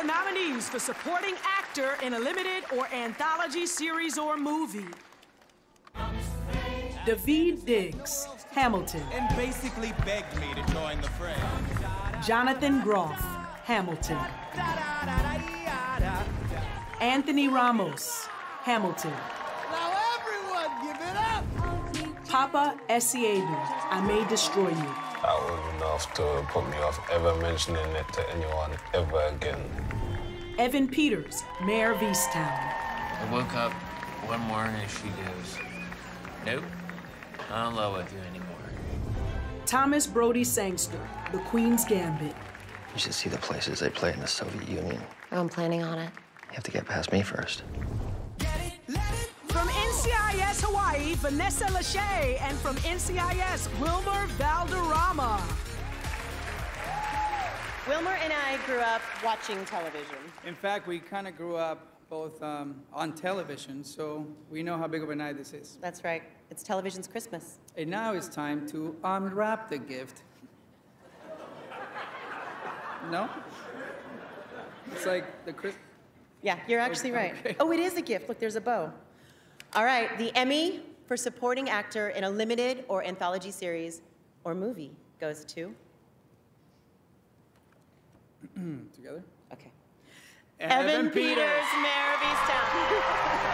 the nominees for supporting actor in a limited or anthology series or movie. Daveed Diggs, Hamilton. And basically begged me to join the fray. Jonathan Groff, Hamilton. Anthony Ramos, Hamilton. Now everyone give it up! Papa Essiedu, I May Destroy You. That was enough to put me off ever mentioning it to anyone ever again. Evan Peters, Mayor of Easttown. I woke up one morning and she goes, nope, I don't love with you anymore. Thomas Brody Sangster, The Queen's Gambit. You should see the places they play in the Soviet Union. I'm planning on it. You have to get past me first. From NCIS Hawaii, Vanessa Lachey, and from NCIS, Wilmer Valderrama. Wilmer and I grew up watching television. In fact, we kind of grew up both on television, so we know how big of a night this is. That's right. It's television's Christmas. And now it's time to unwrap the gift. No? It's like the Christmas. Yeah, you're actually right. Okay. Oh, it is a gift. Look, there's a bow. All right, the Emmy for supporting actor in a limited or anthology series or movie goes to... Together? Okay. Evan Peters, Mayor of Easttown.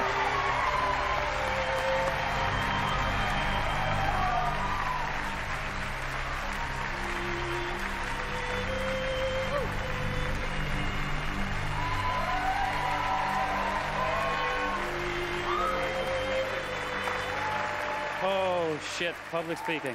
Oh, shit, public speaking.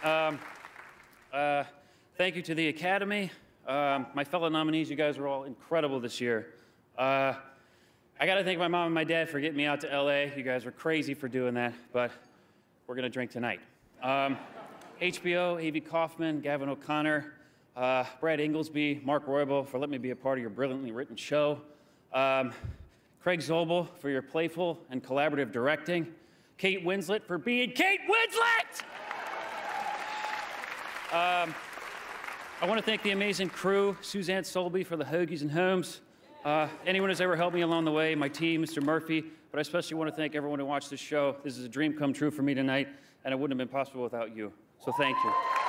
Thank you to the Academy. My fellow nominees, you guys were all incredible this year. I gotta thank my mom and my dad for getting me out to LA. You guys were crazy for doing that, but we're gonna drink tonight. HBO, A.V. Kaufman, Gavin O'Connor, Brad Inglesby, Mark Roybal for letting me be a part of your brilliantly written show. Craig Zobel for your playful and collaborative directing. Kate Winslet for being Kate Winslet! I want to thank the amazing crew, Suzanne Solby for the hoagies and homes, anyone who's ever helped me along the way, my team, Mr. Murphy, but I especially want to thank everyone who watched this show. This is a dream come true for me tonight, and it wouldn't have been possible without you. So thank you.